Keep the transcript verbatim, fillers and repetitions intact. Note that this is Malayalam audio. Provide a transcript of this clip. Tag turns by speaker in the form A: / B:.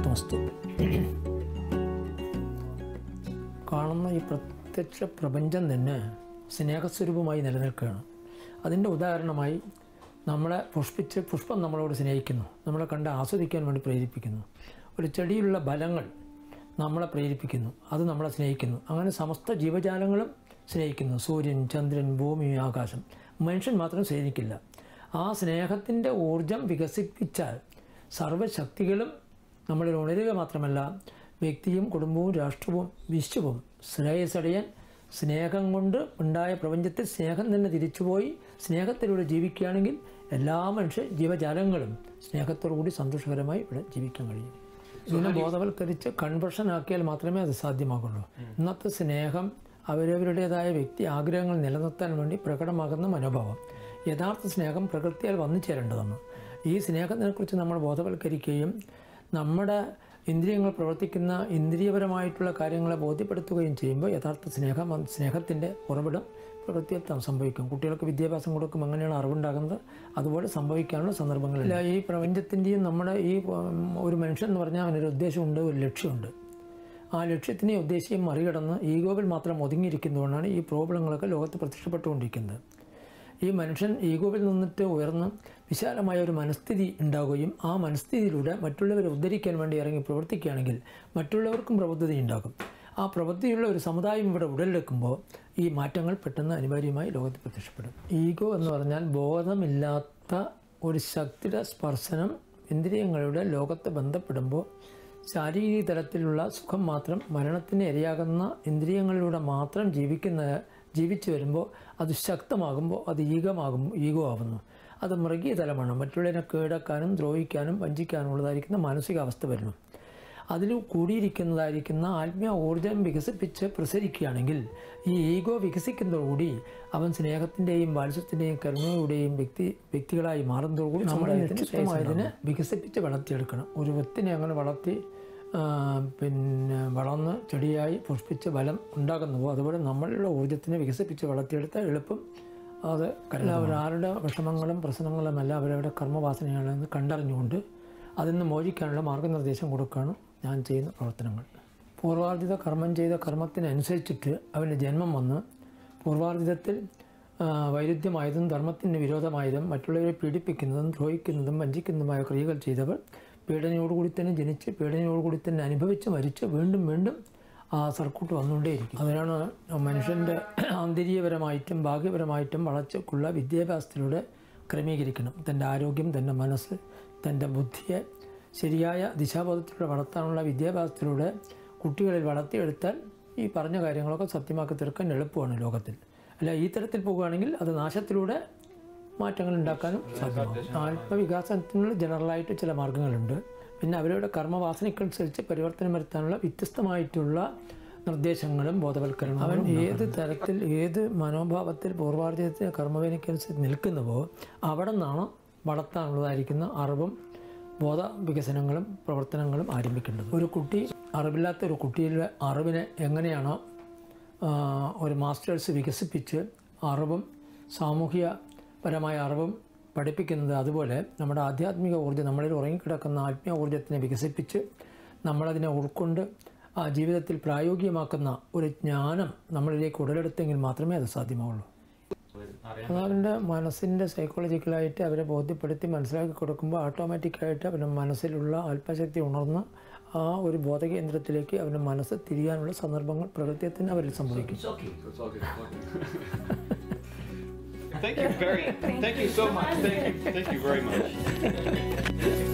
A: കൃഷ്ണാർപ്പണമസ്തു. കാണുന്ന ഈ പ്രത്യക്ഷ പ്രപഞ്ചം തന്നെ സ്നേഹസ്വരൂപമായി നിലനിൽക്കുകയാണ്. അതിൻ്റെ ഉദാഹരണമായി നമ്മളെ പുഷ്പിച്ച് പുഷ്പം നമ്മളോട് സ്നേഹിക്കുന്നു, നമ്മളെ കണ്ട് ആസ്വദിക്കാൻ വേണ്ടി പ്രേരിപ്പിക്കുന്നു. ഒരു ചെടിയിലുള്ള ഫലങ്ങൾ നമ്മളെ പ്രേരിപ്പിക്കുന്നു, അത് നമ്മളെ സ്നേഹിക്കുന്നു. അങ്ങനെ സമസ്ത ജീവജാലങ്ങളും സ്നേഹിക്കുന്നു. സൂര്യൻ, ചന്ദ്രൻ, ഭൂമി, ആകാശം. മനുഷ്യൻ മാത്രം സ്നേഹിക്കില്ല. ആ സ്നേഹത്തിൻ്റെ ഊർജം വികസിപ്പിച്ചാൽ സർവ്വശക്തികളും നമ്മളിൽ ഉണരുക മാത്രമല്ല, വ്യക്തിയും കുടുംബവും രാഷ്ട്രവും വിശ്വവും ശ്രേയസ്സടയാൻ സ്നേഹം കൊണ്ട് ഉണ്ടായ പ്രപഞ്ചത്തിൽ സ്നേഹം തന്നെ തിരിച്ചുപോയി സ്നേഹത്തിലൂടെ ജീവിക്കുകയാണെങ്കിൽ എല്ലാ മനുഷ്യ ജീവജാലങ്ങളും സ്നേഹത്തോടു കൂടി സന്തോഷകരമായി ഇവിടെ ജീവിക്കാൻ കഴിയും. ഇതിനെ ബോധവൽക്കരിച്ച് കൺവേർഷൻ ആക്കിയാൽ മാത്രമേ അത് സാധ്യമാകുള്ളൂ. ഇന്നത്തെ സ്നേഹം അവരവരുടേതായ വ്യക്തി ആഗ്രഹങ്ങൾ നിലനിർത്താൻ വേണ്ടി പ്രകടമാകുന്ന മനോഭാവം. യഥാർത്ഥ സ്നേഹം പ്രകൃതിയാൽ വന്നു ചേരേണ്ടതാണ്. ഈ സ്നേഹത്തിനെക്കുറിച്ച് നമ്മൾ ബോധവൽക്കരിക്കുകയും നമ്മുടെ ഇന്ദ്രിയങ്ങൾ പ്രവർത്തിക്കുന്ന ഇന്ദ്രിയപരമായിട്ടുള്ള കാര്യങ്ങളെ ബോധ്യപ്പെടുത്തുകയും ചെയ്യുമ്പോൾ യഥാർത്ഥ സ്നേഹം സ്നേഹത്തിൻ്റെ ഉറവിടം പ്രകൃതിയിൽ സംഭവിക്കും. കുട്ടികൾക്ക് വിദ്യാഭ്യാസം കൊടുക്കും, അങ്ങനെയാണ് അറിവുണ്ടാകുന്നത്. അതുപോലെ സംഭവിക്കാനുള്ള സന്ദർഭങ്ങളില്ല. ഈ പ്രപഞ്ചത്തിൻ്റെയും നമ്മുടെ ഈ ഒരു മനുഷ്യൻ എന്ന് പറഞ്ഞാൽ അവനൊരു ഉദ്ദേശമുണ്ട്, ഒരു ലക്ഷ്യമുണ്ട്. ആ ലക്ഷ്യത്തിനെ ഉദ്ദേശിയും മറികടന്ന് ഈഗോവിൽ മാത്രം ഒതുങ്ങിയിരിക്കുന്നതുകൊണ്ടാണ് ഈ പ്രോബ്ലങ്ങളൊക്കെ ലോകത്ത് പ്രത്യക്ഷപ്പെട്ടുകൊണ്ടിരിക്കുന്നത്. ഈ മനുഷ്യൻ ഈഗോവിൽ നിന്നിട്ട് ഉയർന്ന് വിശാലമായ ഒരു മനസ്ഥിതി ഉണ്ടാവുകയും ആ മനസ്ഥിതിയിലൂടെ മറ്റുള്ളവരെ ഉദ്ധരിക്കാൻ വേണ്ടി ഇറങ്ങി പ്രവർത്തിക്കുകയാണെങ്കിൽ മറ്റുള്ളവർക്കും പ്രബുദ്ധത ഉണ്ടാകും. ആ പ്രബുദ്ധിയുള്ള ഒരു സമുദായം ഇവിടെ ഉടലെടുക്കുമ്പോൾ ഈ മാറ്റങ്ങൾ പെട്ടെന്ന് അനിവാര്യമായി ലോകത്ത് പ്രത്യക്ഷപ്പെടും. ഈഗോ എന്ന് പറഞ്ഞാൽ ബോധമില്ലാത്ത ഒരു ശക്തിയുടെ സ്പർശനം ഇന്ദ്രിയങ്ങളുടെ ലോകത്ത് ബന്ധപ്പെടുമ്പോൾ ശാരീരിക തലത്തിലുള്ള സുഖം മാത്രം മരണത്തിന് ഇരയാകുന്ന ഇന്ദ്രിയങ്ങളിലൂടെ മാത്രം ജീവിക്കുന്ന ജീവിച്ചു വരുമ്പോൾ അത് ശക്തമാകുമ്പോൾ അത് ഈഗമാകും ഈഗോ ആവുന്നു. അത് മൃഗീയ തലമാണ്. മറ്റുള്ളവരെ കീഴടക്കാനും ദ്രോഹിക്കാനും വഞ്ചിക്കാനുള്ളതായിരിക്കുന്ന മാനസികാവസ്ഥ വരുന്നു. അതിൽ കൂടിയിരിക്കുന്നതായിരിക്കുന്ന ആത്മീയ ഊർജം വികസിപ്പിച്ച് പ്രസരിക്കുകയാണെങ്കിൽ ഈ ഈഗോ വികസിക്കുന്നതോടുകൂടി അവൻ സ്നേഹത്തിൻ്റെയും വാത്സല്യത്തിൻ്റെയും കരുണയുടെയും വ്യക്തി വ്യക്തികളായി മാറുന്നതോടുകൂടി നമ്മുടെ നിശ്ചിതമായതിനെ വികസിപ്പിച്ച് വളർത്തിയെടുക്കണം. ഒരു വ്യക്തിനെ അങ്ങനെ വളർത്തി പിന്നെ വളർന്ന് ചെടിയായി പുഷ്പിച്ച് ഫലം ഉണ്ടാകുന്നുവോ അതുപോലെ നമ്മളുടെ ഊർജ്ജത്തിനെ വികസിപ്പിച്ച് വളർത്തിയെടുത്താൽ എളുപ്പം അത് എല്ലാവരുടെ വിഷമങ്ങളും പ്രശ്നങ്ങളും എല്ലാം അവരവരുടെ കർമ്മവാസനയാണെന്ന് കണ്ടറിഞ്ഞുകൊണ്ട് അതിൽ നിന്ന് മോചിക്കാനുള്ള മാർഗ്ഗനിർദ്ദേശം കൊടുക്കുകയാണ് ഞാൻ ചെയ്യുന്ന പ്രവർത്തനങ്ങൾ. പൂർവാർജിത കർമ്മം ചെയ്ത കർമ്മത്തിനനുസരിച്ചിട്ട് അവൻ്റെ ജന്മം വന്ന് പൂർവാർജിതത്തിൽ വൈരുദ്ധ്യമായതും ധർമ്മത്തിന് വിരോധമായതും മറ്റുള്ളവരെ പീഡിപ്പിക്കുന്നതും ദ്രോഹിക്കുന്നതും വഞ്ചിക്കുന്നതുമായ ക്രിയകൾ ചെയ്തവർ പീഡനയോടുകൂടി തന്നെ ജനിച്ച് പീഡനയോടുകൂടി തന്നെ അനുഭവിച്ച് മരിച്ച് വീണ്ടും വീണ്ടും ആ സർക്യൂട്ട് വന്നുകൊണ്ടേയിരിക്കും. അതിനാണ് മനുഷ്യൻ്റെ ആന്തരികപരമായിട്ടും ഭാഗ്യപരമായിട്ടും വളർച്ചയ്ക്കുള്ള വിദ്യാഭ്യാസത്തിലൂടെ ക്രമീകരിക്കണം. തൻ്റെ ആരോഗ്യം, തൻ്റെ മനസ്സ്, തൻ്റെ ബുദ്ധിയെ ശരിയായ ദിശാബോധത്തിലൂടെ വളർത്താനുള്ള വിദ്യാഭ്യാസത്തിലൂടെ കുട്ടികളിൽ വളർത്തിയെടുത്താൽ ഈ പറഞ്ഞ കാര്യങ്ങളൊക്കെ സത്യമാക്കി തീർക്കാൻ എളുപ്പമാണ് ലോകത്തിൽ. അല്ല, ഈ തരത്തിൽ പോകുകയാണെങ്കിൽ അത് നാശത്തിലൂടെ മാറ്റങ്ങൾ ഉണ്ടാക്കാനും സാധ്യമാകും. ആത്മവികാസത്തിനുള്ള ജനറലായിട്ട് ചില മാർഗ്ഗങ്ങളുണ്ട്. പിന്നെ അവരുടെ കർമ്മവാസനയ്ക്കനുസരിച്ച് പരിവർത്തനം വരുത്താനുള്ള വ്യത്യസ്തമായിട്ടുള്ള നിർദ്ദേശങ്ങളും ബോധവൽക്കരണം. അവൻ ഏത് തരത്തിൽ ഏത് മനോഭാവത്തിൽ പൂർവാർജിതത്തിന് കർമ്മവേനയ്ക്കനുസരിച്ച് നിൽക്കുന്നുവോ അവിടെ നിന്നാണ് വളർത്താനുള്ളതായിരിക്കുന്ന അറിവും ബോധ വികസനങ്ങളും പ്രവർത്തനങ്ങളും ആരംഭിക്കേണ്ടത്. ഒരു കുട്ടി അറിവില്ലാത്ത ഒരു കുട്ടിയുടെ അറിവിനെ എങ്ങനെയാണോ ഒരു മാസ്റ്റേഴ്സ് വികസിപ്പിച്ച് അറിവും സാമൂഹിക പരമായ അറിവും പഠിപ്പിക്കുന്നത്, അതുപോലെ നമ്മുടെ ആധ്യാത്മിക ഊർജ്ജം, നമ്മളിൽ ഉറങ്ങിക്കിടക്കുന്ന ആത്മീയ ഊർജ്ജത്തിനെ വികസിപ്പിച്ച് നമ്മളതിനെ ഉൾക്കൊണ്ട് ആ ജീവിതത്തിൽ പ്രായോഗികമാക്കുന്ന ഒരു ജ്ഞാനം നമ്മളിലേക്ക് ഉടലെടുത്തെങ്കിൽ മാത്രമേ അത് സാധ്യമാവുള്ളൂ. അതവൻ്റെ മനസ്സിൻ്റെ സൈക്കോളജിക്കലായിട്ട് അവരെ ബോധ്യപ്പെടുത്തി മനസ്സിലാക്കി കൊടുക്കുമ്പോൾ ഓട്ടോമാറ്റിക്കായിട്ട് അവൻ്റെ മനസ്സിലുള്ള ആത്മശക്തി ഉണർന്ന് ആ ഒരു ബോധകേന്ദ്രത്തിലേക്ക് അവൻ്റെ മനസ്സ് തിരിയാനുള്ള സന്ദർഭങ്ങൾ പ്രകൃതിയത്തിന് അവരിൽ സംഭവിക്കും.
B: Thank you very, thank you so much. Thank you, thank you very much.